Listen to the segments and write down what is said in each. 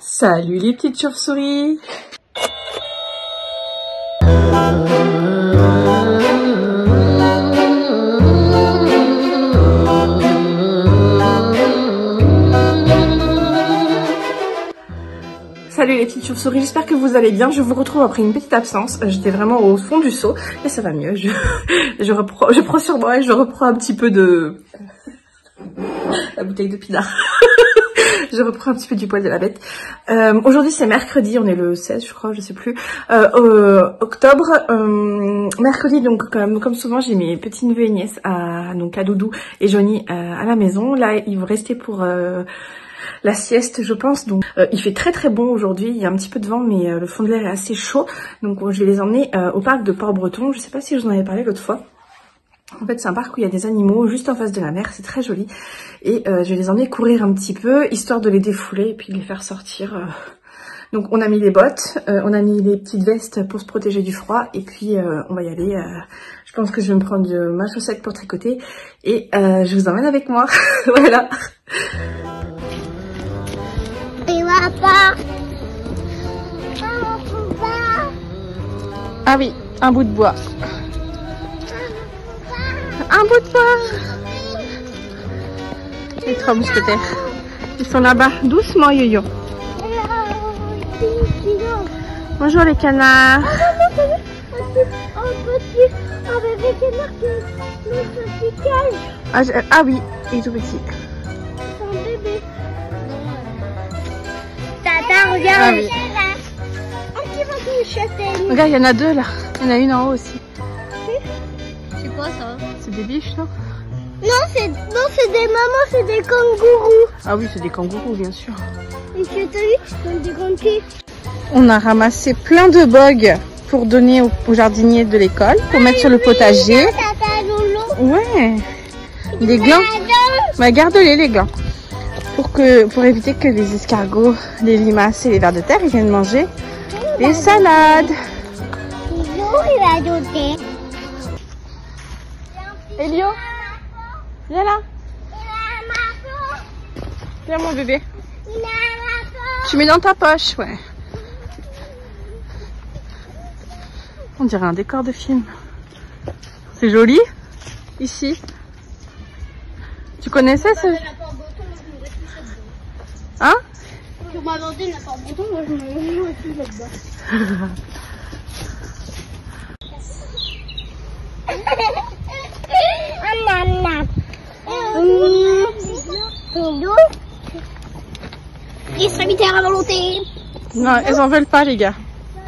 Salut les petites chauves-souris. Salut les petites chauves-souris, j'espère que vous allez bien. Je vous retrouve après une petite absence. J'étais vraiment au fond du seau et ça va mieux. Je prends sur moi et je reprends un petit peu de... la bouteille de pinard. Je reprends un petit peu du poil de la bête. Aujourd'hui c'est mercredi, on est le 16 je crois, je sais plus, octobre. Mercredi donc comme souvent j'ai mes petits neveux et nièces à Doudou et Johnny à la maison. Là ils vont rester pour la sieste je pense. Donc il fait très très bon aujourd'hui, il y a un petit peu de vent mais le fond de l'air est assez chaud. Donc je vais les emmener au parc de Port-Breton. Je sais pas si je vous en avais parlé l'autre fois. En fait, c'est un parc où il y a des animaux juste en face de la mer, c'est très joli. Et je vais les emmener courir un petit peu, histoire de les défouler et puis de les faire sortir. Donc on a mis les bottes, on a mis les petites vestes pour se protéger du froid. Et puis on va y aller. Je pense que je vais me prendre ma chaussette pour tricoter. Et je vous emmène avec moi. Voilà. Ah oui, un bout de bois. Un bout de bois. Les trois mousquetaires. Ils sont là-bas. Doucement, Yo-Yo. Bonjour les canards. Un bébé canard qui met son petit cage. Ah oui, il est tout petit. C'est un bébé. Tata, regarde. Ah oui. Regarde, il y en a deux là. Il y en a une en haut aussi. C'est quoi ça? C'est des biches, non? Non, c'est des mamans, c'est des kangourous. Ah oui, c'est des kangourous, bien sûr. Et c'est eux, des grands pieds. On a ramassé plein de bogues pour donner aux jardiniers de l'école, pour mettre sur le potager. Ouais. Des glands. Bah, garde-les, les glands. Pour éviter que les escargots, les limaces et les vers de terre, ils viennent manger les salades. Il va doter. Elio, viens là. Viens mon bébé. Tu mets dans ta poche, ouais. On dirait un décor de film. C'est joli, ici. Tu connaissais ce... Hein? Pour m'inventer la Port-Breton, moi je me mets aussi là-dedans. Extrémitaire à volonté. Non, elles en veulent pas les gars.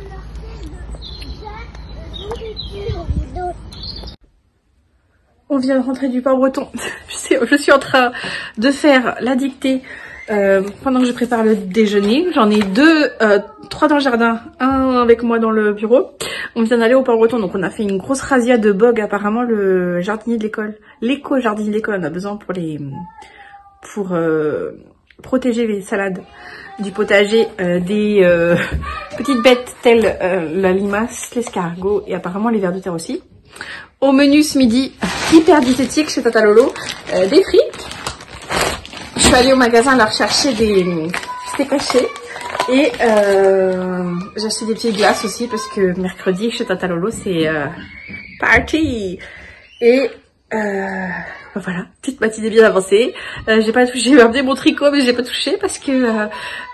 On vient de rentrer du Port-Breton. Je suis en train de faire la dictée pendant que je prépare le déjeuner. J'en ai trois dans le jardin, un avec moi dans le bureau. On vient d'aller au Port-Breton, donc on a fait une grosse razzia de bogues. Apparemment le jardinier de l'école, l'éco-jardinier de l'école en a besoin pour protéger les salades du potager des petites bêtes telles la limace, l'escargot et apparemment les vers de terre aussi. Au menu ce midi, hyper diététique chez Tata Lolo, des frites. Je suis allée au magasin leur chercher des steaks hachés et j'ai acheté des petites glaces aussi parce que mercredi chez Tata Lolo c'est party. Et voilà, petite matinée bien avancée. J'ai pas touché, j'ai gardé mon tricot mais j'ai pas touché parce que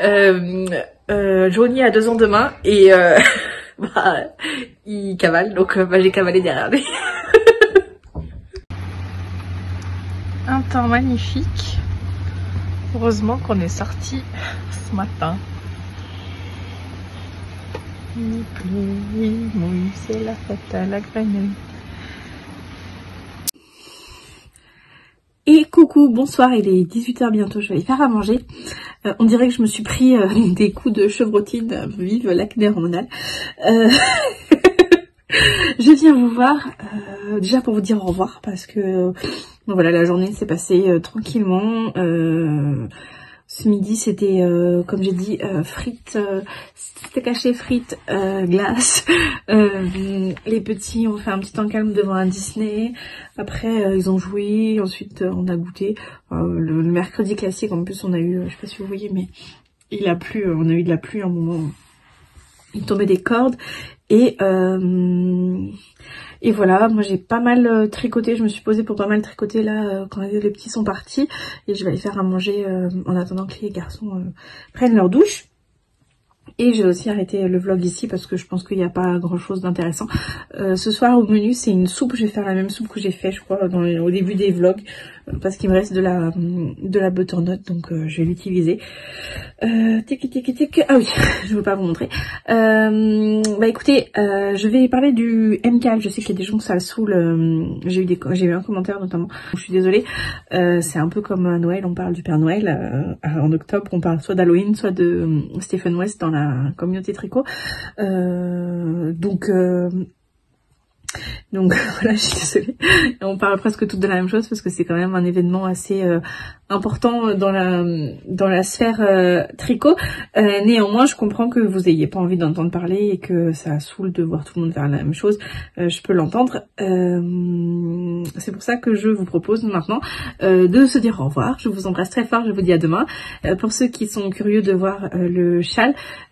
Johnny a 2 ans demain et bah, il cavale, donc j'ai cavalé derrière lui. Un temps magnifique. Heureusement qu'on est sorti ce matin. Il pleut, il mouille, c'est la fête à la grenouille. Et coucou, bonsoir, il est 18 h bientôt, je vais aller faire à manger. On dirait que je me suis pris des coups de chevrotine, vive l'acné hormonal. Je viens vous voir déjà pour vous dire au revoir parce que bon, voilà, la journée s'est passée tranquillement. Ce midi c'était comme j'ai dit frites, c'était caché frites, glace. Les petits ont fait un petit temps calme devant un Disney. Après ils ont joué, ensuite on a goûté. Le mercredi classique en plus on a eu, je sais pas si vous voyez mais il a plu, on a eu de la pluie à un moment, il tombait des cordes et voilà, moi j'ai pas mal tricoté, je me suis posée pour pas mal tricoter là quand les petits sont partis et je vais aller faire à manger en attendant que les garçons prennent leur douche. Et j'ai aussi arrêté le vlog ici parce que je pense qu'il n'y a pas grand chose d'intéressant. Ce soir au menu c'est une soupe, je vais faire la même soupe que j'ai fait je crois au début des vlogs. Parce qu'il me reste de la butternut donc je vais l'utiliser. Ah oui, je ne veux pas vous montrer. Bah écoutez, je vais parler du MCAL. Je sais qu'il y a des gens que ça le saoule. J'ai eu un commentaire notamment. Je suis désolée. C'est un peu comme à Noël, on parle du Père Noël. En octobre, on parle soit d'Halloween, soit de Stephen West dans la communauté tricot. Donc voilà, je suis désolée. On parle presque toutes de la même chose parce que c'est quand même un événement assez important dans la sphère tricot. Néanmoins, je comprends que vous ayez pas envie d'entendre parler et que ça saoule de voir tout le monde faire la même chose. Je peux l'entendre. C'est pour ça que je vous propose maintenant de se dire au revoir. Je vous embrasse très fort. Je vous dis à demain. Pour ceux qui sont curieux de voir le châle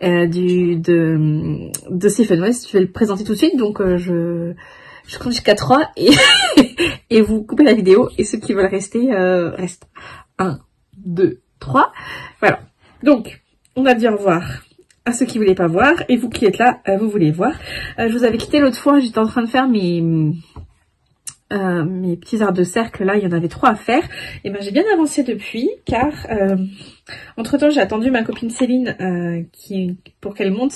de Stephen West, je vais le présenter tout de suite. Donc je compte jusqu'à 3 et vous coupez la vidéo et ceux qui veulent rester restent. 1, 2, 3. Voilà. Donc, on a dit au revoir à ceux qui voulaient pas voir et vous qui êtes là, vous voulez voir. Je vous avais quitté l'autre fois, j'étais en train de faire mes petits arcs de cercle. Là, il y en avait 3 à faire. Et ben j'ai bien avancé depuis car entre temps j'ai attendu ma copine Céline pour qu'elle monte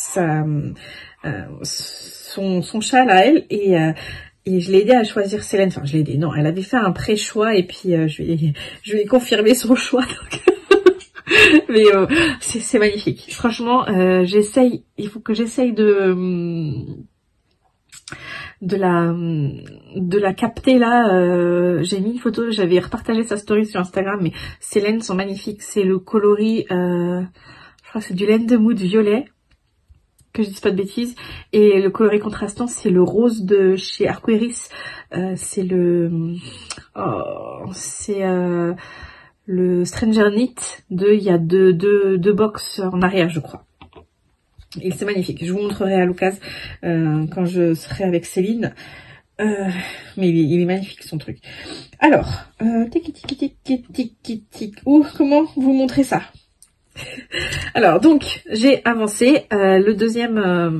son châle à elle et je l'ai aidé à choisir Célène. Enfin, je l'ai aidé. Non, elle avait fait un pré-choix et puis je lui ai confirmé son choix. Donc mais c'est magnifique. Franchement, il faut que j'essaye de la capter là. J'ai mis une photo, j'avais repartagé sa story sur Instagram, mais ces laines sont magnifiques. C'est le coloris, je crois que c'est du laine de mousse violet. Que je dise pas de bêtises, et le coloris contrastant c'est le rose de chez Arcoiris, c'est le Stranger Knit il y a deux box en arrière je crois, et c'est magnifique. Je vous montrerai à l'occasion quand je serai avec Céline, mais il est magnifique son truc. Alors comment vous montrer ça? Alors donc j'ai avancé la deuxième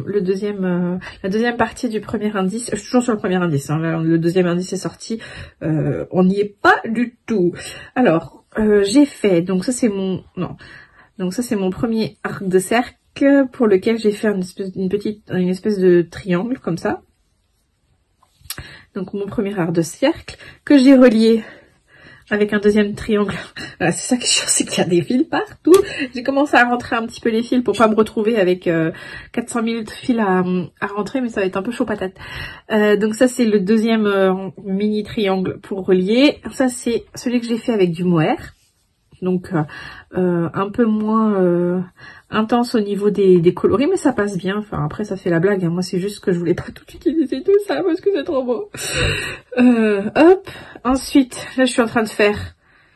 partie du premier indice. Je suis toujours sur le premier indice, hein. Là, le deuxième indice est sorti, on n'y est pas du tout. Alors j'ai fait, donc ça c'est mon premier arc de cercle pour lequel j'ai fait une espèce de triangle comme ça. Donc mon premier arc de cercle que j'ai relié avec un deuxième triangle. Voilà, c'est ça qui est chiant, c'est qu'il y a des fils partout. J'ai commencé à rentrer un petit peu les fils pour pas me retrouver avec 400 000 fils à rentrer, mais ça va être un peu chaud patate. Donc ça c'est le deuxième mini triangle pour relier. Ça c'est celui que j'ai fait avec du mohair. Donc un peu moins intense au niveau des coloris, mais ça passe bien. Enfin après ça fait la blague, hein. Moi c'est juste que je voulais pas tout utiliser tout ça parce que c'est trop beau. Hop. Ensuite là je suis en train de faire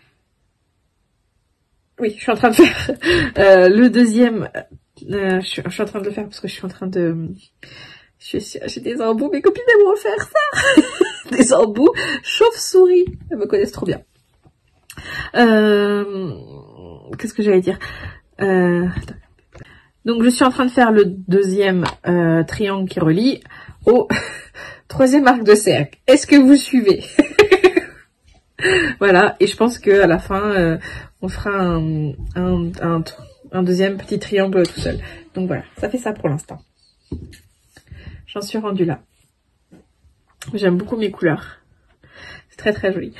le deuxième. Je suis en train de le faire parce que je suis en train de j'ai des embouts, mes copines elles vont faire ça. Des embouts chauve-souris, elles me connaissent trop bien. Qu'est-ce que j'allais dire? Donc je suis en train de faire le deuxième triangle qui relie au troisième arc de cercle. Est-ce que vous suivez? Voilà, et je pense que à la fin on fera un deuxième petit triangle tout seul. Donc voilà, ça fait ça pour l'instant. J'en suis rendue là. J'aime beaucoup mes couleurs. C'est très très joli.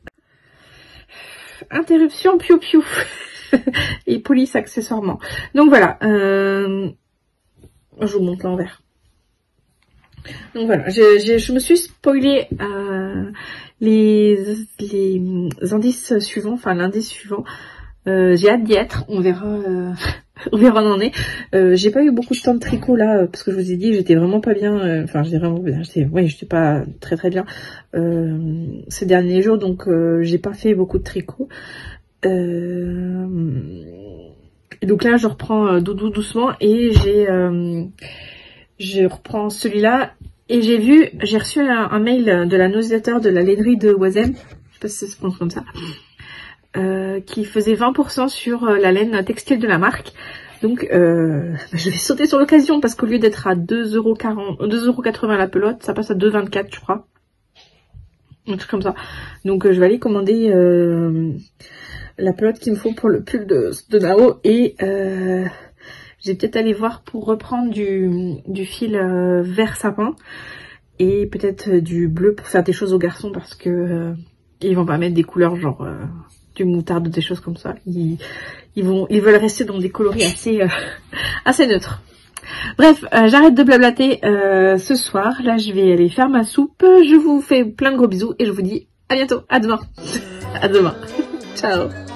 Interruption piou piou. Et police accessoirement. Donc voilà, je vous montre l'envers. Donc voilà, je me suis spoilé les indices suivants, enfin l'indice suivant. J'ai hâte d'y être, on verra on verra où on en est. J'ai pas eu beaucoup de temps de tricot là, parce que je vous ai dit j'étais vraiment pas bien, enfin j'étais vraiment bien, j'étais pas très très bien ces derniers jours, donc j'ai pas fait beaucoup de tricot. Et donc là je reprends doudou doucement et je reprends celui-là. Et j'ai reçu un mail de la newsletter de la laiterie de Oisem, je sais pas si ça se prononce comme ça, qui faisait 20% sur la laine textile de la marque. Donc je vais sauter sur l'occasion parce qu'au lieu d'être à 2,80€ la pelote, ça passe à 2,24 je crois. Un truc comme ça. Donc je vais aller commander la pelote qu'il me faut pour le pull de Nao. Et je vais peut-être aller voir pour reprendre du fil vert sapin. Et peut-être du bleu pour faire des choses aux garçons parce que ils vont pas mettre des couleurs genre du moutarde, des choses comme ça. Ils veulent rester dans des coloris assez neutres. Bref, j'arrête de blablater ce soir. Là, je vais aller faire ma soupe. Je vous fais plein de gros bisous et je vous dis à bientôt. À demain. À demain. Ciao.